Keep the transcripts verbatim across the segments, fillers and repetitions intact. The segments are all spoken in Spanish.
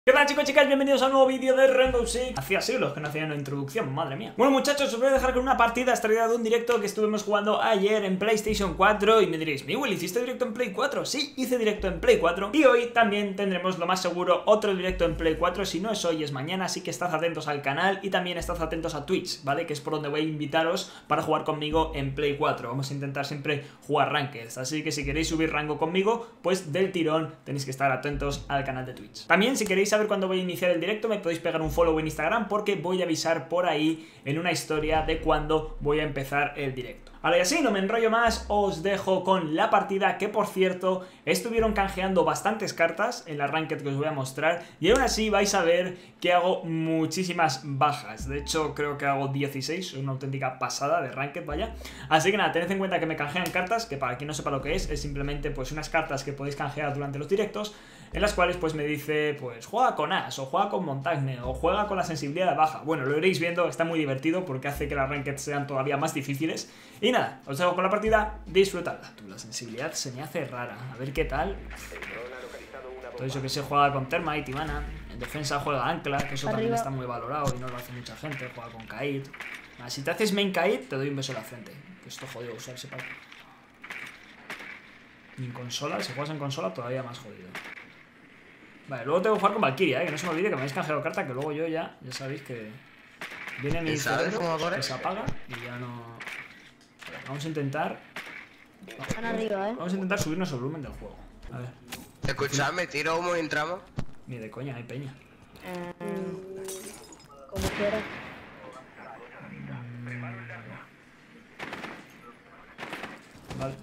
¿Qué tal, chicos, chicas? Bienvenidos a un nuevo vídeo de Rainbow Six. Hacía siglos que no hacía una introducción, madre mía. Bueno, muchachos, os voy a dejar con una partida extraída de un directo que estuvimos jugando ayer en PlayStation cuatro. Y me diréis, Miguel, ¿hiciste directo en Play cuatro? Sí, hice directo en Play cuatro. Y hoy también tendremos, lo más seguro, otro directo en Play cuatro. Si no es hoy, es mañana, así que estad atentos al canal. Y también estad atentos a Twitch, ¿vale? Que es por donde voy a invitaros para jugar conmigo en Play cuatro. Vamos a intentar siempre jugar rankeds, así que si queréis subir rango conmigo, pues del tirón tenéis que estar atentos al canal de Twitch. También, si queréis saber cuándo voy a iniciar el directo, me podéis pegar un follow en Instagram, porque voy a avisar por ahí en una historia de cuándo voy a empezar el directo. Ahora y así, no me enrollo más, os dejo con la partida, que por cierto, estuvieron canjeando bastantes cartas en la ranked que os voy a mostrar, y aún así vais a ver que hago muchísimas bajas. De hecho, creo que hago dieciséis, una auténtica pasada de ranked, vaya. Así que nada, tened en cuenta que me canjean cartas, que para quien no sepa lo que es, es simplemente pues unas cartas que podéis canjear durante los directos, en las cuales pues me dice, pues juega con As, o juega con Montagne, o juega con la sensibilidad baja. Bueno, lo iréis viendo, está muy divertido porque hace que las ranked sean todavía más difíciles. Y nada, os dejo con la partida, disfrutadla. Tú, la sensibilidad se me hace rara, a ver qué tal. Todo eso que se juega con Thermite y Mana. En defensa juega Ancla, que eso también está muy valorado y no lo hace mucha gente. Juega con Kaid. Nada, si te haces main Kaid, te doy un beso en la frente. Que esto jodido usarse para... Y en consola, si juegas en consola, todavía más jodido. Vale, luego tengo que jugar con Valkyria, ¿eh? Que no se me olvide que me habéis canjeado carta, que luego yo ya, ya sabéis que viene mi cerebro, que se apaga y ya no... Vamos a intentar... Están arriba, ¿eh? Vamos a intentar subirnos el volumen del juego. A ver. Escuchadme, tiro humo y entramos. Ni de coña, hay peña. Eh, como quieras. Vale.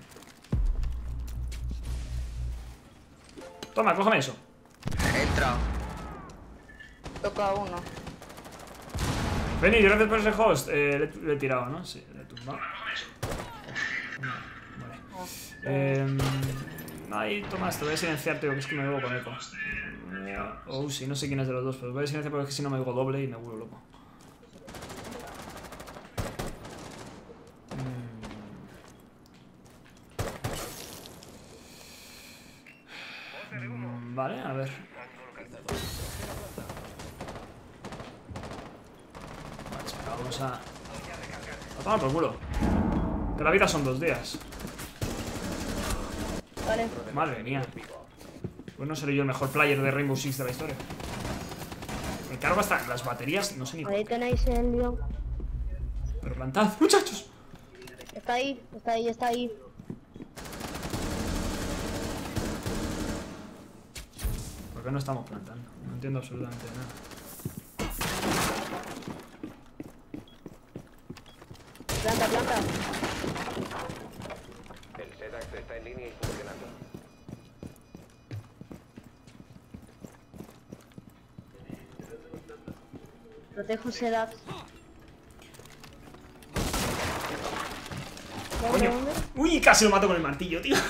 Toma, cógeme eso. He entrado. Toca uno. Benny, gracias por ese host. Eh, le, le he tirado, ¿no? Sí, le he tumbado. Vale. Eh, ahí, toma esto. Voy a silenciar, tío, que es que me oigo con eco. Oh, sí, no sé quién es de los dos, pero voy a silenciar porque es que si no me oigo doble y me vuelvo loco. Mm, vale, a ver. Vale, espera, vamos a... A tomar por culo. Que la vida son dos días. Vale. Madre mía. Pues no seré yo el mejor player de Rainbow Six de la historia. Me cargo hasta las baterías, no sé ni por Ahí qué. tenéis el lío. Pero plantad, muchachos. Está ahí, está ahí, está ahí. ¿Por qué no estamos plantando? No entiendo absolutamente nada. Planta, planta. El Sedax está en línea y funcionando. Protejo Sedax. Coño. Uy, casi lo mato con el martillo, tío.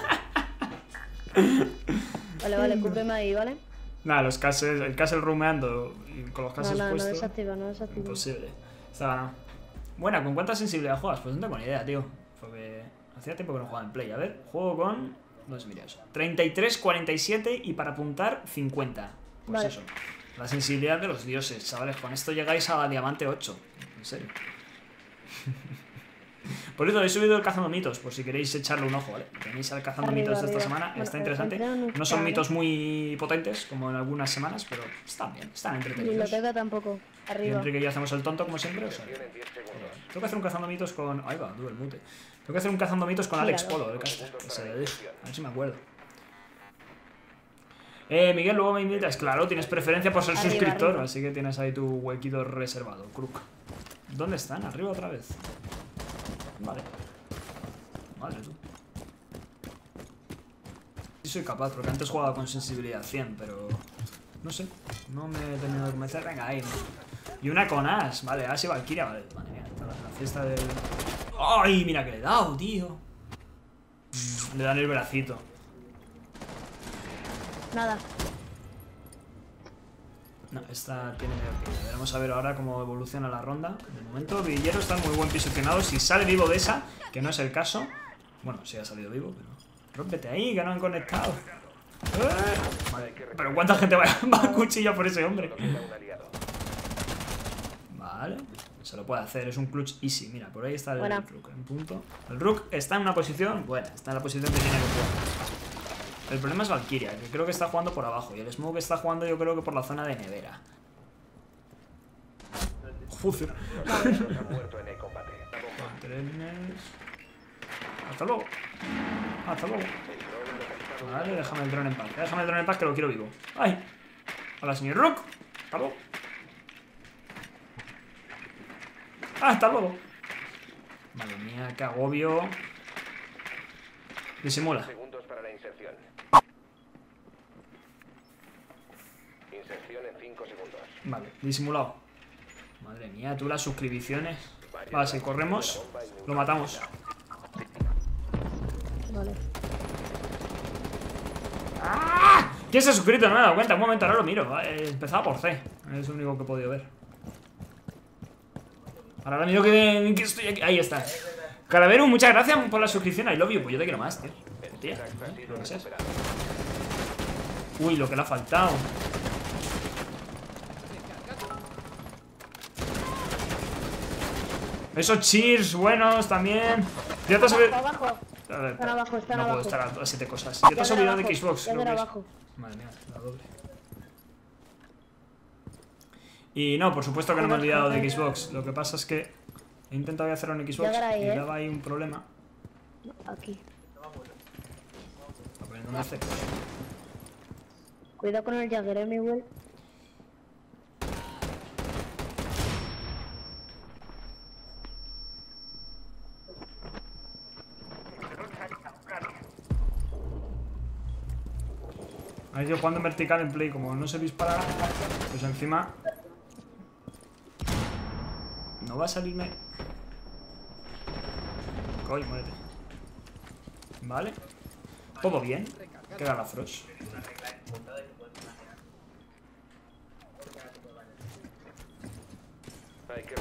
Vale, vale, cúbreme ahí, ¿vale? Nada, los castles, el castle rumeando y con los No, castles no, no puestos. desactiva, no desactiva. Imposible. Está ganado. Buena, ¿con cuánta sensibilidad juegas? Pues no tengo ni idea, tío. Porque hacía tiempo que no jugaba en Play. A ver, juego con... No sé, mira eso. treinta y tres, cuarenta y siete y para apuntar cincuenta. Pues vale. eso. La sensibilidad de los dioses, chavales. Con esto llegáis a la diamante ocho. En serio. Por eso he subido el cazando mitos, por si queréis echarle un ojo, ¿vale? Tenéis el cazando Arriba, mitos de esta arriba. semana, Bueno, está interesante. no No son está, mitos muy potentes, como en algunas semanas, pero están bien, están entretenidos. Biblioteca tampoco. Y Arriba. Enrique y yo hacemos el tonto, como siempre, o sea, En diez segundos. tengo que hacer un cazando mitos con... Ahí va, duele el mute. Tengo que hacer un cazando mitos con Alex Polo, el caster. Que se le dije. A ver si me acuerdo. Eh, Miguel, luego me invitas. Claro, tienes preferencia por ser Arriba, suscriptor, arriba. así que tienes ahí tu huequito reservado, Crook. ¿Dónde están? Arriba otra vez. Vale. Madre tú. Sí soy capaz, porque antes jugaba con sensibilidad cien, pero... No sé, no me he tenido que convencer. Venga, ahí. Y una con As, vale, As y Valkyria, vale. Madre mía, la, la fiesta del... ¡Ay, mira que le he dado, tío! Le dan el bracito. Nada. No, esta tiene medio que... Veremos a ver ahora cómo evoluciona la ronda. De momento, Villero está muy buen posicionado. Si sale vivo de esa, que no es el caso... Bueno, sí ha salido vivo, pero... Rómpete ahí, que no han conectado. ¡Eh! madre. Pero ¿cuánta gente va, va a cuchillar por ese hombre? Queda un aliado. Vale. Se lo puede hacer, es un clutch easy. Mira, por ahí está el Buena. Rook en punto. El Rook está en una posición buena, está en la posición que tiene que jugar. El problema es Valkyria, que creo que está jugando por abajo. Y el Smoke está jugando, yo creo que por la zona de nevera. Joder. Los aliados han muerto en el combate. La bomba. Trenes. Hasta luego. Hasta luego. El drone localizado. Vale, déjame el drone en paz. Déjame el drone en paz que lo quiero vivo. ¡Ay! Hola, señor Rook. Hasta luego. Ah, hasta luego. Madre mía, qué agobio. Disimula. Segundos para la inserción. Inserción en cinco segundos. Vale, disimulado. Madre mía, tú las suscripciones. Vale, si corremos, lo matamos. Vale. ¡Ah! ¿Quién se ha suscrito? No me he dado cuenta. Un momento, ahora lo miro. Eh, Empezaba por C. Es lo único que he podido ver. Ahora miro que, que estoy aquí. Ahí está. Calaveru, muchas gracias por la suscripción. I love you. Pues yo te quiero más, tío. Tía, ¿eh? Lo que seas. Uy, lo que le ha faltado. Esos cheers buenos también. Ya te has Está olvidado. abajo. A ver, Están abajo, están no puedo abajo. estar a todas siete cosas. Ya te has Ya olvidado de abajo, Xbox. ya creo de que es. abajo. Madre mía, la doble. Y no, por supuesto que no me he olvidado de Xbox. Lo que pasa es que he intentado hacerlo en Xbox Ya verá, y ¿eh? daba ahí un problema. Aquí. Está poniendo una C. Cuidado con el Jagger, eh, Miguel. Ahí yo jugando en vertical en play, como no se dispara, pues encima no va a salirme. Coy, muérete. Vale. Todo bien. Queda la Frost. Hay que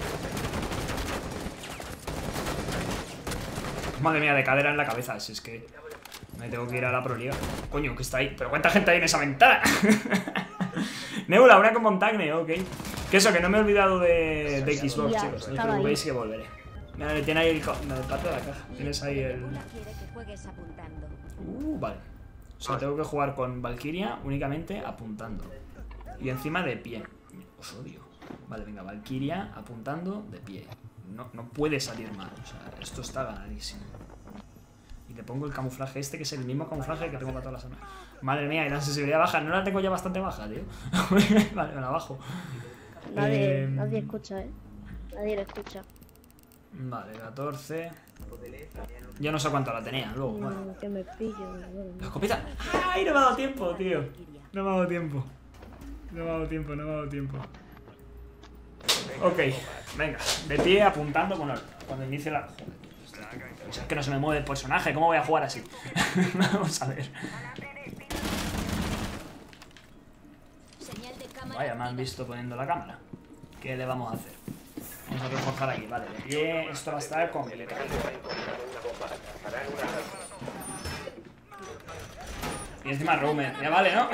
Madre mía, de cadera en la cabeza. Si es que me tengo que ir a la Pro Liga. Coño, que está ahí. ¿Pero cuánta gente hay en esa ventana? Nebula, una con Montagne, ok. Que eso, que no me he olvidado de, de Xbox, Ya, chicos. No os estaba preocupéis ahí. que volveré. Mira, tiene ahí el, co- el parte de la caja. Tienes ahí el... Nebula quiere que juegues apuntando. Uh, vale. O sea, tengo que jugar con Valkyria únicamente apuntando. Y encima de pie. Os odio. Vale, venga, Valkyria apuntando de pie. No, no puede salir mal. O sea, esto está ganadísimo. Y le pongo el camuflaje este, que es el mismo camuflaje que tengo para toda la zona. Madre mía, y la sensibilidad baja. No la tengo ya bastante baja, tío. Vale, me la bajo. Nadie, Eh, nadie escucha, eh. Nadie lo escucha. Vale, catorce. Yo no sé cuánto la tenía luego. Vale. Mm, que me pillo. bueno. La escopeta. ¡Ay! No me ha dado tiempo, tío. No me ha dado tiempo. No me ha dado tiempo, no me ha dado tiempo. Ok, venga. De pie apuntando con el... Cuando inicie la... Joder, es que no se me mueve el personaje. ¿Cómo voy a jugar así? Vamos a ver. Señal de cámara. Vaya, me han visto poniendo la cámara. ¿Qué le vamos a hacer? Vamos a reforzar aquí, vale. De pie, esto va a estar complicado. Y encima roamer, ya vale, ¿no?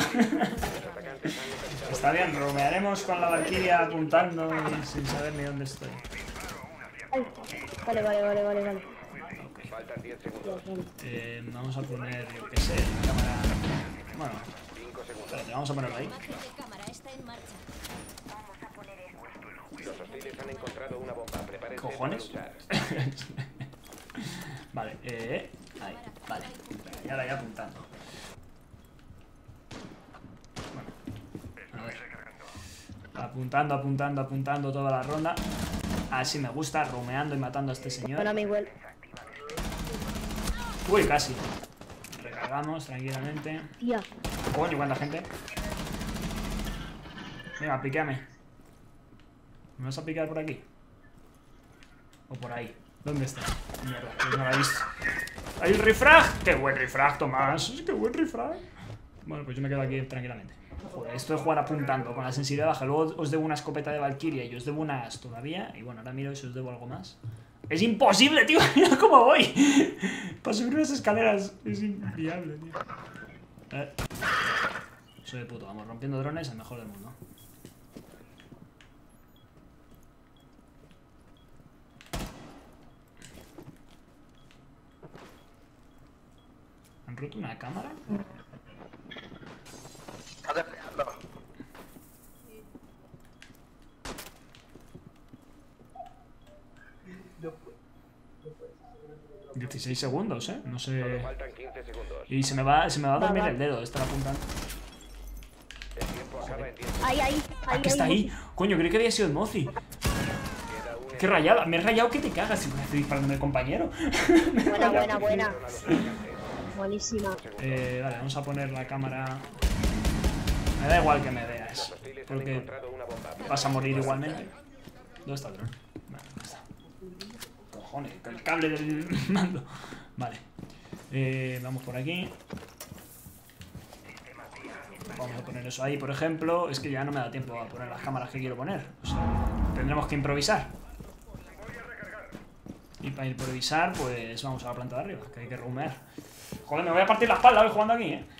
Está bien, roamearemos con la Valkyria apuntando y sin saber ni dónde estoy. Ay, vale, vale, vale, vale, vale. Faltan diez segundos. Ya, vale. Eh, vamos a poner, yo qué sé, la cámara... Bueno, cinco segundos. espérate, vamos a ponerlo ahí. Imagen de cámara está en marcha. Los hostiles han encontrado una bomba. Prepárense ¿Cojones? para luchar. Vale, eh... Ahí, vale. Venga, y ahora ya apuntando. Bueno, a ver. Apuntando, apuntando, apuntando toda la ronda. Así me gusta, romeando y matando a este señor. Bueno, Miguel. Uy, casi. Recargamos tranquilamente. Tía. Coño, cuánta gente. Venga, piqueame. ¿Me vas a picar por aquí? ¿O por ahí? ¿Dónde está? Mierda, pues no la he visto. ¡Hay un refrag! ¡Qué buen refrag, Tomás! ¡Qué buen refrag! Bueno, pues yo me quedo aquí tranquilamente. Joder, esto de jugar apuntando con la sensibilidad baja. Luego os debo una escopeta de Valkyria y os debo unas todavía. Y bueno, ahora miro si os debo algo más. ¡Es imposible, tío! ¡Mira cómo voy! Para subir unas escaleras es inviable, tío. Eh. Soy de puto, vamos, rompiendo drones, el mejor del mundo. ¿Han roto una cámara? Está despejando. dieciséis segundos, eh. No Solo sé. faltan quince segundos. Y se me va, se me va a Va, dormir va. el dedo, estar apuntando. El tiempo acaba en diez. Ahí, ahí, ¿Ah, ahí. que está ahí? Coño, creí que había sido el Mozi. Queda un Qué rayada, me he rayado que te cagas si me estoy disparando el compañero. Buena, buena, buena. a los atacantes. Buenísima. Eh, vale, vamos a poner la cámara. Me da igual que me veas, Los hostiles han porque encontrado una bomba. vas a morir igualmente. ¿Dónde está el dron? Vale, ¿dónde está? Cojones, el cable del mando. Vale. Eh, vamos por aquí. Vamos a poner eso ahí, por ejemplo. Es que ya no me da tiempo a poner las cámaras que quiero poner. O sea, tendremos que improvisar. Y para improvisar, pues vamos a la planta de arriba, que hay que rumear. Joder, me voy a partir la espalda hoy jugando aquí, eh.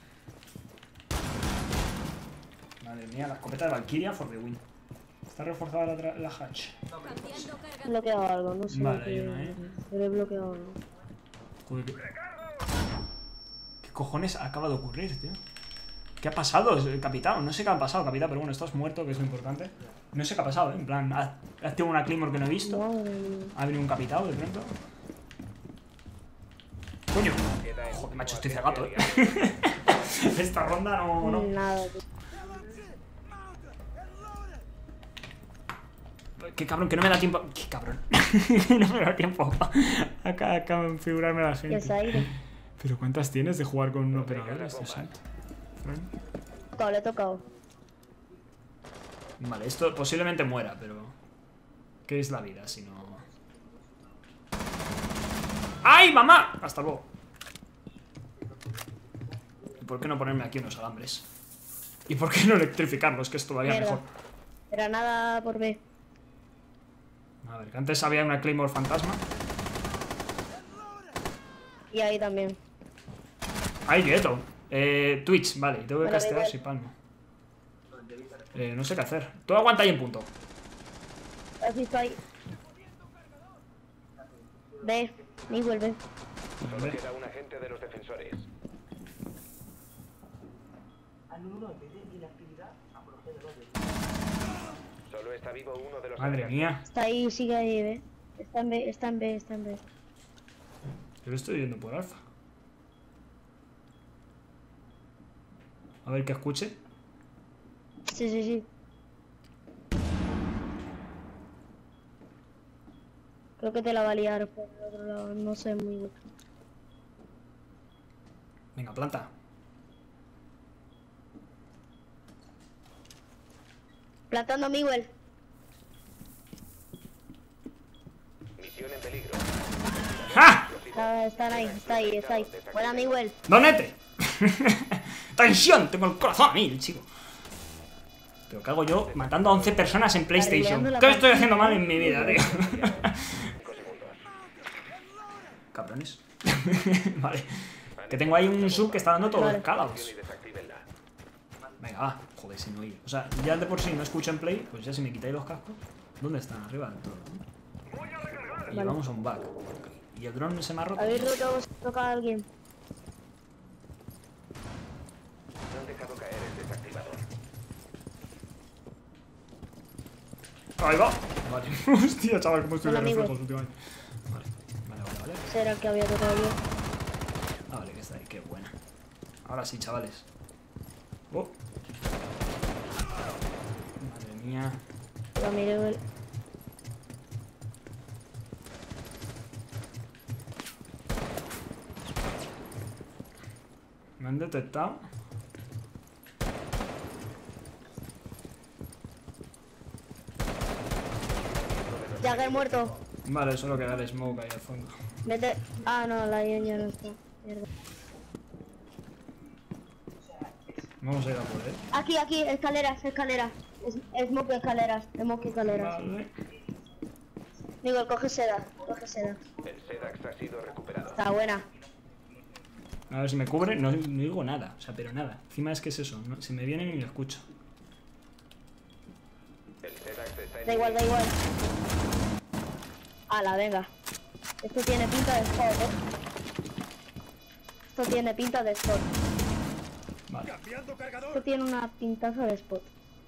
Madre mía, la escopeta de Valkyria for the win. Está reforzada la, tra- la hatch. Cambiando carga. He bloqueado algo, no sé. Vale, qué- hay uno, ¿eh? Pero he bloqueado algo. Joder, ¿qué... ¿Qué cojones acaba de ocurrir, tío? ¿Qué ha pasado, eh, capitán? No sé qué ha pasado, capitán, pero bueno, estás muerto, que es lo importante. No sé qué ha pasado, ¿eh? En plan, ha, ha activado una Claymore que no he visto. Madre mía. Ha venido un capitán de pronto. Coño. Joder, macho, estoy cegato, ¿eh? Esta ronda no... no. Nada, tío. Qué cabrón, que no me da tiempo... Qué cabrón. No me da tiempo a, a, a configurarme a la Que es gente. aire. Pero ¿cuántas tienes de jugar con un operador? Este salto. Tocado, le he tocado. Vale, esto posiblemente muera, pero... ¿Qué es la vida si no...? ¡Ay, mamá! Hasta luego. ¿Y por qué no ponerme aquí unos alambres? ¿Y por qué no electrificarlos? Que es todavía Mierda. mejor. Granada por B. A ver, que antes había una Claymore fantasma. Y ahí también. ¡Ay, quieto! Eh, Twitch, vale, tengo que Vale, da castear igual. si palmo. Eh, no sé qué hacer. Tú aguanta ahí en punto. Así estoy. B. Ni vuelve. Solo queda un agente de los defensores. Solo está vivo uno de los Madre atacantes. mía. Está ahí, sigue ahí, B. Está en B, está en B, está en B. Yo lo estoy viendo por alfa. A ver que escuche. Sí, sí, sí. Creo que te la va a liar por el otro lado, no sé muy bien. Venga, planta. Plantando Miguel. Misión en peligro. ¡Ja! Está, están ahí, está ahí, está ahí. Buena Miguel. ¡Donete! ¡Tensión! Tengo el corazón a mil, chico. Pero ¿qué hago yo matando a once personas en PlayStation? Arreglando la ¿Qué estoy partida. haciendo mal en mi vida, tío? Cinco segundos. Cabrones. Vale. Que tengo ahí un sub que está dando todos los Vale. calabos. Y desactívenla. Venga, va. Joder, si no oír. O sea, ya de por sí no escucho en play, pues ya si me quitáis los cascos. ¿Dónde están? Arriba del todo. Y Vale. vamos a un back. Ok. ¿Y el dron se me ha roto? Habéis roto, toca a alguien. No han dejado caer el desactivador. Ahí va. Vale. Hostia, chaval, cómo estoy de Hola, amigo. reflejos últimamente. Vale, vale, vale, vale. Será el que había tocado yo. Ah, vale, que está ahí, qué buena. Ahora sí, chavales. Oh. Madre mía. La Miguel. Me han detectado. Jagger muerto. Vale, solo queda el smoke ahí al fondo. Vete. Ah, no, la Ion ya no está. Mierda. Vamos a ir a por él. Aquí, aquí, escaleras, escaleras. Es, smoke escaleras, smoke escaleras. Vale. Miguel, coge seda, coge seda. El Sedax ha sido recuperado. Está buena. A ver si me cubre. No, no digo nada. O sea, pero nada. Encima es que es eso. ¿no? Si me vienen ni lo escucho. El Sedax está en Da igual, da igual. Ala, venga. Esto tiene pinta de spot, ¿eh? Esto tiene pinta de spot. Vale. Esto tiene una pintaza de spot.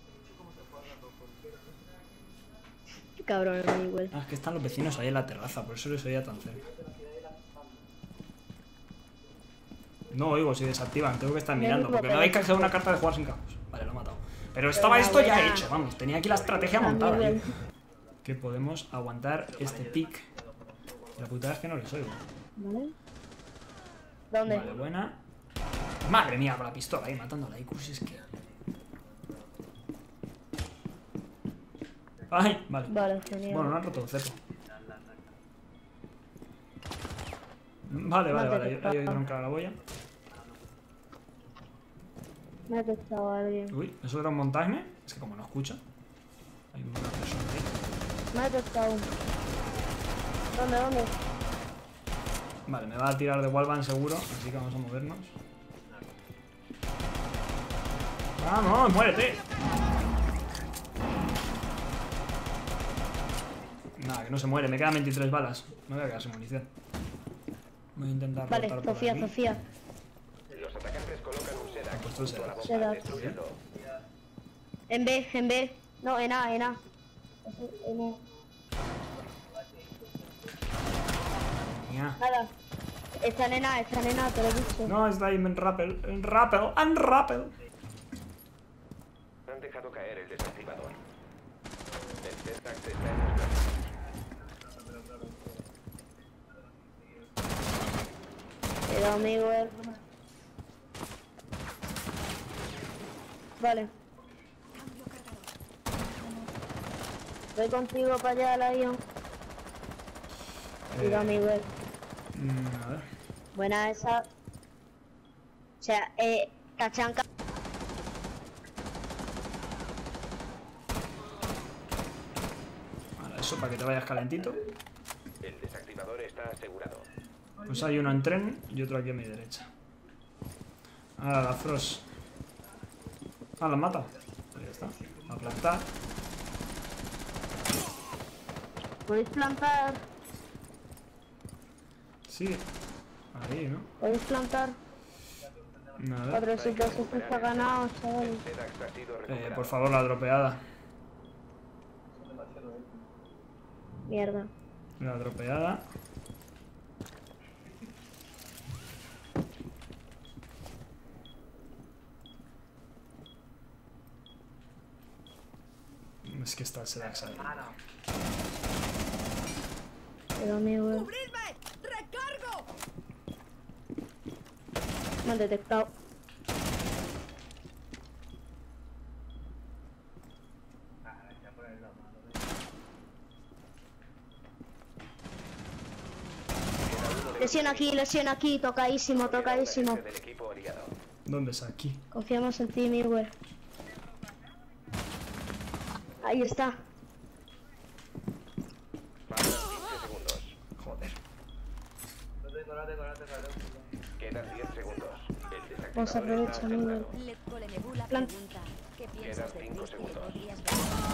Qué cabrón, igual. Ah, es que están los vecinos ahí en la terraza. Por eso les oía tan cerca. No oigo si desactivan. Tengo que estar mirando. Porque me habéis canjeado una carta de jugar sin campos. Vale, lo he matado. Pero estaba esto ya hecho. Vamos, tenía aquí la estrategia montada. Tío. Que podemos aguantar este pick. La putada es que no les oigo. ¿Vale? ¿Dónde? Vale, buena. Madre mía, con la pistola ahí matando a la I Q, si es que... ¡Ay! Vale. Vale, genial. Bueno, no han roto el cepo. Vale, vale, vale. Ahí hay tronca la boya. Me ha testado alguien. Uy, ¿eso era un montaje? Es que como no escucha. Hay una persona ahí. Me ha testado. ¿Dónde, dónde? Vale, me va a tirar de wallbang seguro, así que vamos a movernos. ¡Vamos, muérete! Nada, que no se muere, me quedan veintitrés balas. Me voy a quedar sin munición. Voy a intentar Vale, rotar por Sofía, aquí. Sofía. Los atacantes colocan un Sedax puesto el junto a la bomba. Sedax. Destrúyelo. En B, en B. No, en A, en A. En A. Ya. Nada. Están en A, están en A, te lo he dicho. No, está ahí en rappel, en rappel, en rappel. Han dejado caer el desactivador. El Sedax está en los brazos. Pero amigo, eh. Vale. Voy contigo para allá, Lion. Eh, Digo, amigo, eh. mm, a ver. Buena esa. O sea, eh, cachanca. Vale, eso para que te vayas calentito. El desactivador está asegurado. Pues hay uno en tren y otro aquí a mi derecha. Ahora la Frost. Ah, la mata. Ahí está. A plantar. ¿Podéis plantar? Sí. Ahí, ¿no? ¿Podéis plantar? Nada. cuatro seis dos esto está ganado, chaval. El Sedax ha sido Eh, recuperado. por favor, la dropeada. Mierda. La dropeada. Es que está el Sedax ahí. Pero amigo, eh. ¡Recargo! Me han detectado. Lesión aquí, lesión aquí, tocadísimo, tocadísimo. Del equipo aliado. ¿Dónde es aquí? Confiamos en ti, Miguel. Ahí está. Faltan quince segundos. Joder. Quedan diez segundos. El Vamos a desactivador está aprovechar, Miguel. asegurado. Led Colemebula Plan- pregunta: ¿qué Quedan piensas de cinco ti? segundos. ¿Podrías ver?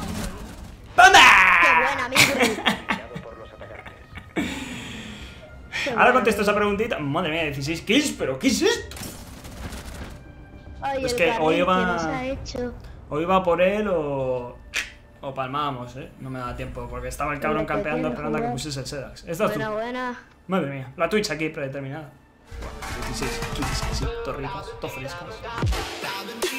¡Qué buena, Miguel! Guiado por los atacantes. Qué Ahora buena. contesto esa preguntita. Madre mía, dieciséis kills, pero ¿qué es esto? Ay, Es el que carril hoy va- que nos ha hecho. O iba por él o... O palmábamos, ¿eh? No me da tiempo, porque estaba el cabrón Lo que campeando tiene, esperando a que joder. pusiese el Sedax. Esta es tú. Buena, buena. Madre mía, la Twitch aquí predeterminada. dieciséis kills, así, torritas, to frescas.